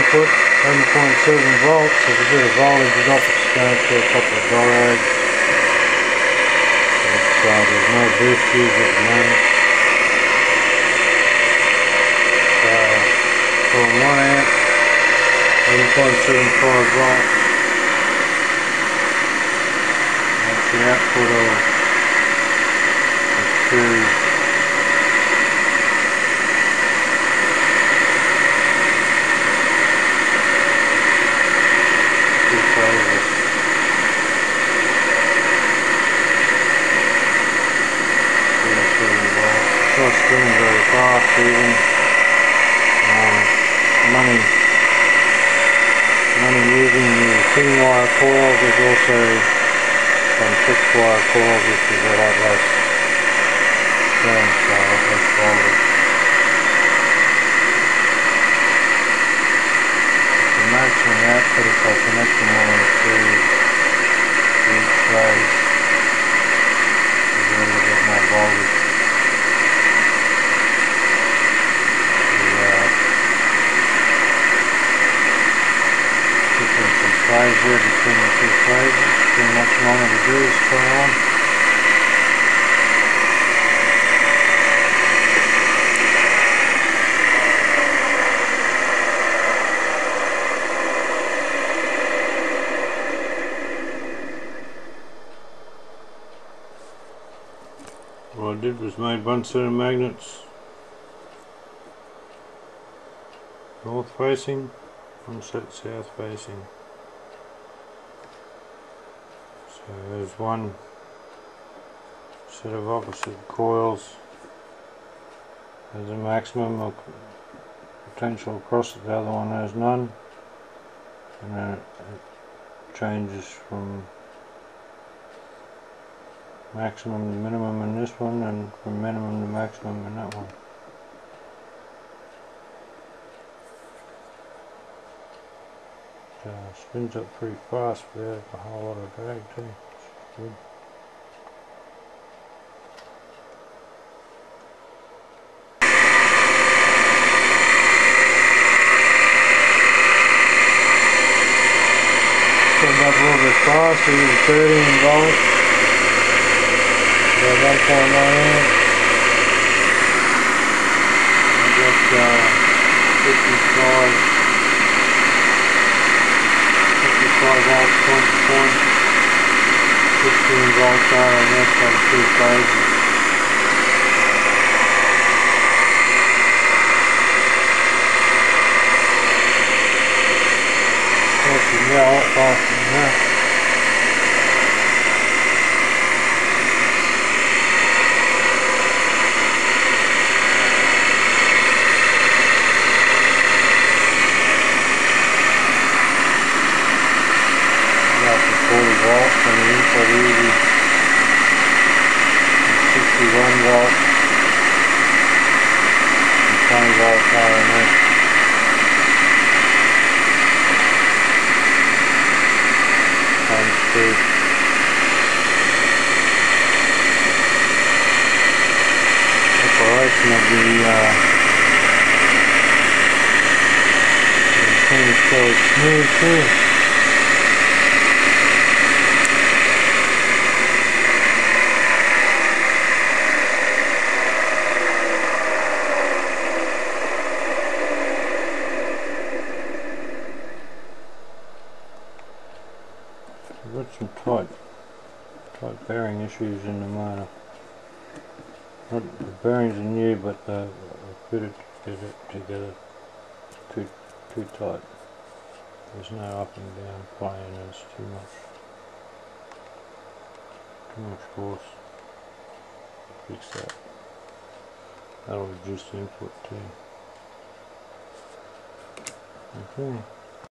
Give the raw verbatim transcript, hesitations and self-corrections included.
input, eleven point seven volts. There's a bit of voltage off, it's going to a couple of diodes. But, uh, there's no boost used at the moment. So, from one amp, eleven point seven five volts. That's the output of the two It's not spinning very fast even. Um, money, money using the thin wire coils. There's also some fixed wire coils which is a lot less current, so a lot less voltage. The maximum output, if I connect them all to each phase, is a little bit more voltage. Phase here between the two phases, too much longer to do is turn on. What I did was made one set of magnets north facing, one set south facing. So there's one set of opposite coils. There's a maximum of potential across it, the other one has none. And then it, it changes from maximum to minimum in this one, and from minimum to maximum in that one. Uh, spins up pretty fast without a whole lot of drag too. It's good. Spins up a little bit faster, using thirteen volts. About one point nine amps. I got uh, fifty-five. fifty-five volts point to point, sixteen volts R M S on two phases. Actually, yeah, a lot faster than that. forty volts on the input easy, sixty-one volts, and twenty volts R M S. Times two. Operation of the uh, thing is fairly smooth too. I've got some tight, tight bearing issues in the motor. Not, the bearings are new, but uh, I fitted it together too too tight. There's no up and down plane. There's too much, too much force. Fix that. That'll reduce the input too. Okay.